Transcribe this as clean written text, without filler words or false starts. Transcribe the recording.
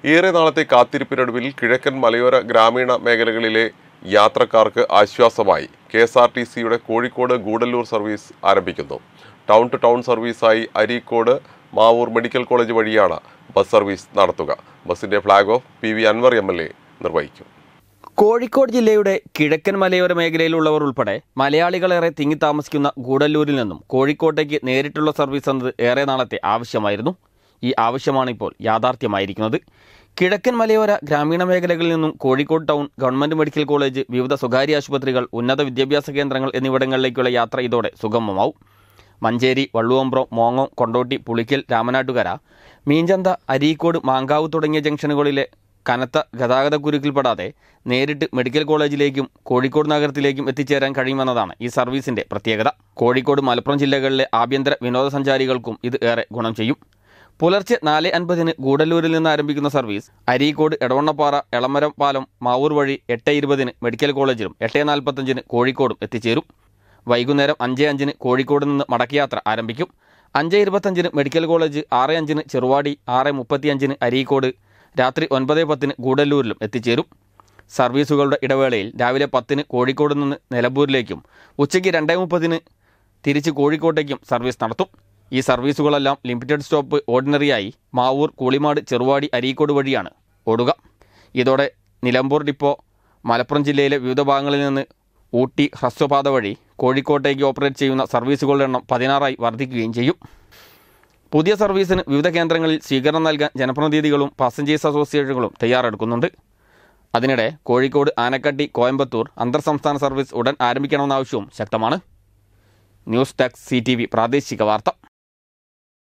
ഏറെ നാളത്തെ കാത്തിരിപ്പിനൊടുവിൽ കിഴക്കൻ മലയോര ഗ്രാമീണ മേഖലകളിലെ യാത്രക്കാർക്ക് ആശ്വാസമായി KSRTCയുടെ കോഴിക്കോട് ഗൂഡല്ലൂർ സർവീസ് ആരംഭിക്കുന്നു. ടൗൺ ടു ടൗൺ സർവീസായി അരീക്കോട് മാവൂർ മെഡിക്കൽ കോളേജ് വഴിയാണ് ബസ് സർവീസ് നടത്തുക. ബസിന്റെ flag off PV Anvar MLA നിർവഹിക്കും. കോഴിക്കോട് ജില്ലയുടെ കിഴക്കൻ മലയോര മേഖലയിലുള്ളവർ ഉൾപ്പെടെ മലയാളികളേറെ തിങ്ങി താമസിക്കുന്ന ഗൂഡല്ലൂരിൽ നിന്നും കോഴിക്കോട്ടേക്ക് നേരിട്ടുള്ള സർവീസ് എന്നത് ഏറെ നാളത്തെ ആവശ്യമായിരുന്നു. ഈ ആവശ്യമാണിപ്പോൾ യാഥാർത്ഥ്യമായിരിക്കുന്നത്. കിഴക്കൻ മലയോര ഗ്രാമീണ മേഖലകളിൽ നിന്നും Kozhikode town, government medical college, വിവിധ സ്വകാര്യ ആശുപത്രികൾ, ഉന്നത വിദ്യാഭ്യാസ കേന്ദ്രങ്ങൾ എന്നിവിടങ്ങളിലേക്കുള്ള യാത്ര ഇതോടെ സുഗമമാവും. മഞ്ചേരി, വള്ളുവമ്പ്രം, മോങ്ങം, കൊണ്ടോട്ടി, പുളിക്കൽ, രാമനാട്ടുകര, മീഞ്ചന്ത, അരീക്കോട്, മാങ്കാവ് തുടങ്ങിയ ജംഗ്ഷനുകളിലെ കനത്ത ഗതാഗതക്കുരുക്കിൽപ്പെടാതെ നേരിട്ട് മെഡിക്കൽ കോളേജിലേക്കും കോഴിക്കോട് നഗരത്തിലേക്കും എത്തിച്ചേരാൻ കഴിയുമെന്നതാണ് ഈ സർവീസിന്റെ പ്രത്യേകത. കോഴിക്കോട്, മലപ്പുറം ജില്ലകളിലെ ആഭ്യന്തര വിനോദസഞ്ചാരികൾക്കും ഇത് ഏറെ ഗുണം ചെയ്യും. പുലർച്ചെ 4:50 ഗൂഡല്ലൂരിൽ നിന്ന് ആരംഭിക്കുന്ന സർവീസ് അരീക്കോട്, എടവണ്ണപ്പാറ, എളമരം പാലം, മാവൂർ വഴി 8:20 മെഡിക്കൽ കോളേജിലും 8:45 കോഴിക്കോടും എത്തിച്ചേരും. വൈകുന്നേരം 5:05 കോഴിക്കോട് നിന്ന് മടക്കയാത്ര ആരംഭിക്കും. 5:25 മെഡിക്കൽ കോളേജ്, 6:05 ചെറുവാടി, 6:35 അരീക്കോട്, രാത്രി 9:10 ഗൂഡല്ലൂരിലും എത്തിച്ചേരും. സർവീസുകളുടെ ഇടവേളയിൽ രാവിലെ 10 കോഴിക്കോട് നിന്ന് നിലമ്പൂരിലേക്കും ഉച്ചയ്ക്ക് 2:30 തിരിച്ച് കോഴിക്കോട്ടേക്കും സർവീസ് നടത്തും. ഈ സർവീസുകളെല്ലാം ലിമിറ്റഡ് സ്റ്റോപ്പ് ഓർഡിനറിയായി മാവൂർ, കൂളിമാട്, ചെറുവാടി, അരീക്കോട് വഴിയാണ് ഓടുക. ഇതോടെ നിലമ്പൂർ ഡിപ്പോ, മലപ്പുറം ജില്ലയിലെ വിവിധ ഭാഗങ്ങളിൽ നിന്ന് ഊട്ടി ഹ്രസ്വപാത വഴി കോഴിക്കോട്ടേക്ക് ഓപ്പറേറ്റ് ചെയ്യുന്ന സർവീസുകളുടെ എണ്ണം 16ആയി വർദ്ധിക്കുകയും ചെയ്യും. പുതിയ സർവീസിന് വിവിധ കേന്ദ്രങ്ങളിൽ സ്വീകരണം നൽകാൻ ജനപ്രതിനിധികളും പാസഞ്ചേഴ്സ് അസോസിയേഷനുകളും തയ്യാറെടുക്കുന്നുണ്ട്. അതിനിടെ കോഴിക്കോട്, ആനക്കട്ടി, കോയമ്പത്തൂർ അന്തർ സംസ്ഥാന സർവീസ് ഉടൻ ആരംഭിക്കണമെന്ന ആവശ്യവും ശക്തമാണ്. ന്യൂസ് ഡെസ്ക് CTV പ്രാദേശിക വാർത്ത.